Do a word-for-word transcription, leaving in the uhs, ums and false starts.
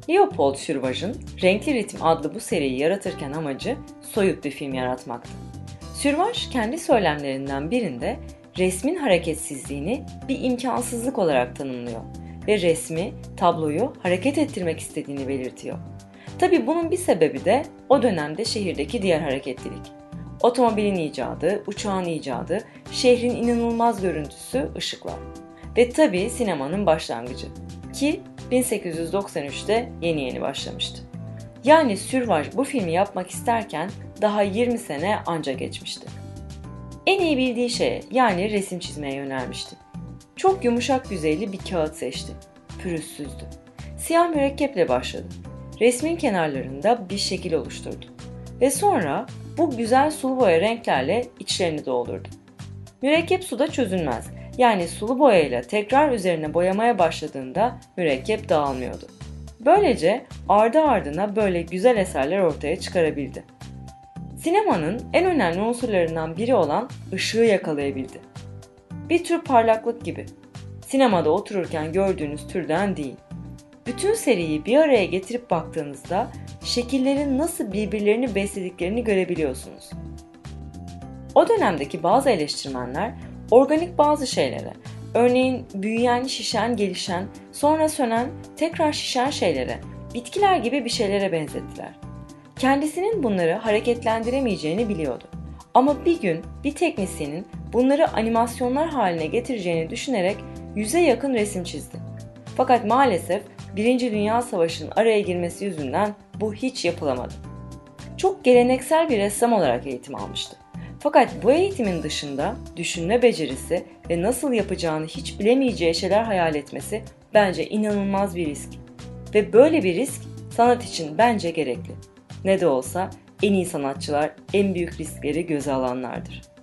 Leopold Sürvaj'ın Renkli Ritim adlı bu seriyi yaratırken amacı soyut bir film yaratmaktı. Sürvaj kendi söylemlerinden birinde resmin hareketsizliğini bir imkansızlık olarak tanımlıyor ve resmi, tabloyu hareket ettirmek istediğini belirtiyor. Tabii bunun bir sebebi de o dönemde şehirdeki diğer hareketlilik. Otomobilin icadı, uçağın icadı, şehrin inanılmaz görüntüsü, ışıklar. Ve tabii sinemanın başlangıcı ki bin sekiz yüz doksan üçte yeni yeni başlamıştı. Yani Sürvaj bu filmi yapmak isterken daha yirmi sene anca geçmişti. En iyi bildiği şeye, yani resim çizmeye yönelmişti. Çok yumuşak yüzeyli bir kağıt seçti. Pürüzsüzdü. Siyah mürekkeple başladı. Resmin kenarlarında bir şekil oluşturdu. Ve sonra bu güzel sulu boya renklerle içlerini doldurdu. Mürekkep suda çözünmez. Yani sulu boyayla tekrar üzerine boyamaya başladığında mürekkep dağılmıyordu. Böylece ardı ardına böyle güzel eserler ortaya çıkarabildi. Sinemanın en önemli unsurlarından biri olan ışığı yakalayabildi. Bir tür parlaklık gibi. Sinemada otururken gördüğünüz türden değil. Bütün seriyi bir araya getirip baktığınızda şekillerin nasıl birbirlerini beslediklerini görebiliyorsunuz. O dönemdeki bazı eleştirmenler organik bazı şeylere, örneğin büyüyen, şişen, gelişen, sonra sönen, tekrar şişen şeylere, bitkiler gibi bir şeylere benzettiler. Kendisinin bunları hareketlendiremeyeceğini biliyordu. Ama bir gün bir teknisyenin bunları animasyonlar haline getireceğini düşünerek yüze yakın resim çizdi. Fakat maalesef Birinci Dünya Savaşı'nın araya girmesi yüzünden bu hiç yapılamadı. Çok geleneksel bir ressam olarak eğitim almıştı. Fakat bu eğitimin dışında düşünme becerisi ve nasıl yapacağını hiç bilemeyeceği şeyler hayal etmesi bence inanılmaz bir risk. Ve böyle bir risk sanat için bence gerekli. Ne de olsa en iyi sanatçılar en büyük riskleri göze alanlardır.